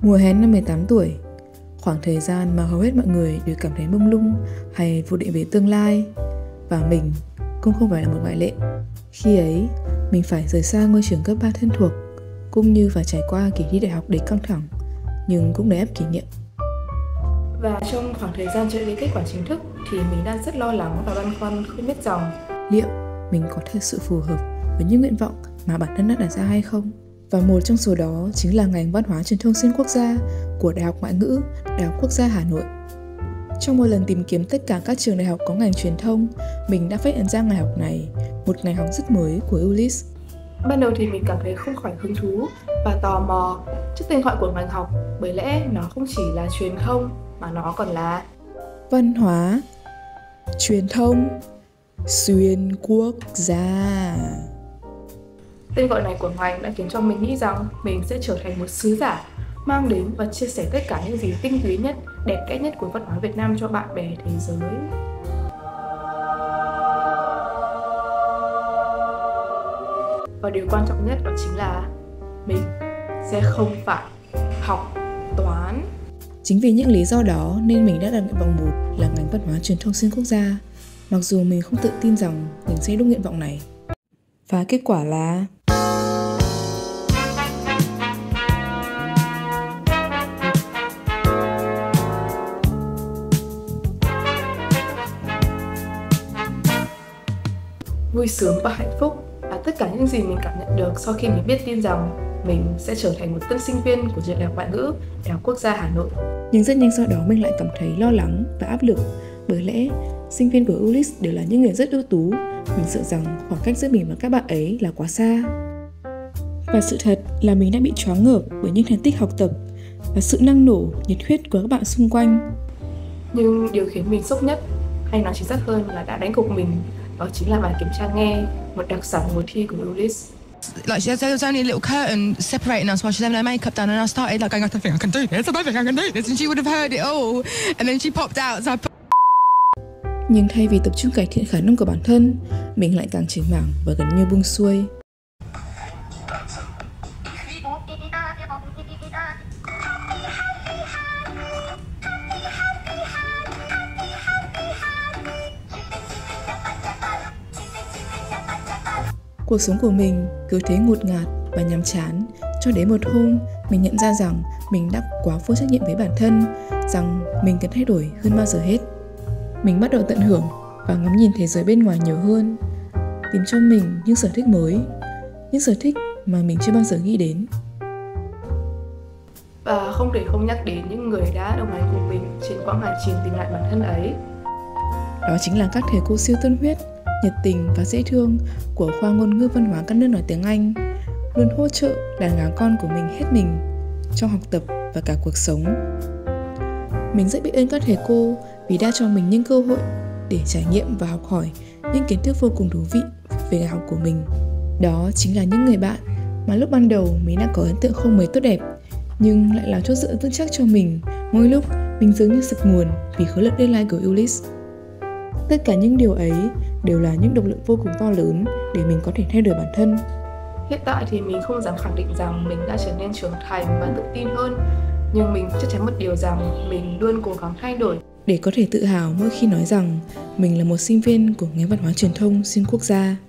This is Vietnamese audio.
Mùa hè năm 18 tuổi, khoảng thời gian mà hầu hết mọi người đều cảm thấy mông lung hay vô định về tương lai. Và mình cũng không phải là một ngoại lệ. Khi ấy, mình phải rời xa ngôi trường cấp 3 thân thuộc, cũng như phải trải qua kỳ thi đại học đầy căng thẳng, nhưng cũng đầy ắp kỷ niệm. Và trong khoảng thời gian chờ đợi kết quả chính thức thì mình đang rất lo lắng và băn khoăn không biết rằng liệu mình có thật sự phù hợp với những nguyện vọng mà bản thân đã đặt ra hay không. Và một trong số đó chính là ngành Văn hóa Truyền thông Xuyên Quốc gia của Đại học Ngoại ngữ, Đại học Quốc gia Hà Nội. Trong một lần tìm kiếm tất cả các trường đại học có ngành truyền thông, mình đã phát hiện ra ngành học này, một ngành học rất mới của ULIS. Ban đầu thì mình cảm thấy không khỏi hứng thú và tò mò trước tên gọi của ngành học, bởi lẽ nó không chỉ là truyền thông mà nó còn là văn hóa, truyền thông, xuyên quốc gia. Tên gọi này của ngành đã khiến cho mình nghĩ rằng mình sẽ trở thành một sứ giả mang đến và chia sẻ tất cả những gì tinh túy nhất, đẹp đẽ nhất của văn hóa Việt Nam cho bạn bè thế giới. Và điều quan trọng nhất đó chính là mình sẽ không phải học toán. Chính vì những lý do đó nên mình đã đặt nguyện vọng 1 là ngành Văn hóa Truyền thông Xuyên Quốc gia, mặc dù mình không tự tin rằng mình sẽ đúng nguyện vọng này. Và kết quả là vui sướng và hạnh phúc là tất cả những gì mình cảm nhận được sau khi mình biết tin rằng mình sẽ trở thành một tân sinh viên của trường Đại học Ngoại ngữ, Đại học Quốc gia Hà Nội. Nhưng rất nhanh sau đó mình lại cảm thấy lo lắng và áp lực, bởi lẽ sinh viên của ULIS đều là những người rất ưu tú. Mình sợ rằng khoảng cách giữa mình và các bạn ấy là quá xa. Và sự thật là mình đã bị choáng ngợp bởi những thành tích học tập và sự năng nổ, nhiệt huyết của các bạn xung quanh. Nhưng điều khiến mình sốc nhất, hay nói chính xác hơn là đã đánh gục mình, đó chính là bài kiểm tra nghe, một đặc sản mùa thi của ULIS. Like there was only a little curtain separating us while she's having her makeup done, and I started like going, I don't think I can do this, I don't think I can do this, and she would have heard it all, and then she popped out. So Nhưng thay vì tập trung cải thiện khả năng của bản thân, mình lại càng chểnh mảng và gần như buông xuôi. Cuộc sống của mình cứ thế ngột ngạt và nhàm chán, cho đến một hôm mình nhận ra rằng mình đã quá vô trách nhiệm với bản thân, rằng mình cần thay đổi hơn bao giờ hết. Mình bắt đầu tận hưởng và ngắm nhìn thế giới bên ngoài nhiều hơn, tìm cho mình những sở thích mới, những sở thích mà mình chưa bao giờ nghĩ đến. Và không thể không nhắc đến những người đã đồng hành cùng mình trên quãng hành trình tìm lại bản thân ấy. Đó chính là các thầy cô siêu tâm huyết, nhiệt tình và dễ thương của khoa ngôn ngữ văn hóa các nước nói tiếng Anh, luôn hỗ trợ đàn gái con của mình hết mình trong học tập và cả cuộc sống. Mình rất biết ơn các thầy cô vì đã cho mình những cơ hội để trải nghiệm và học hỏi những kiến thức vô cùng thú vị về ngành học của mình. Đó chính là những người bạn mà lúc ban đầu mình đã có ấn tượng không mấy tốt đẹp, nhưng lại làm chỗ dựa vững chắc cho mình mỗi lúc mình dường như sực nguồn vì khối lượng deadline của ULIS. Tất cả những điều ấy đều là những động lực vô cùng to lớn để mình có thể thay đổi bản thân. Hiện tại thì mình không dám khẳng định rằng mình đã trở nên trưởng thành và tự tin hơn, nhưng mình chắc chắn một điều rằng mình luôn cố gắng thay đổi để có thể tự hào mỗi khi nói rằng mình là một sinh viên của ngành Văn hóa Truyền thông Xuyên Quốc gia.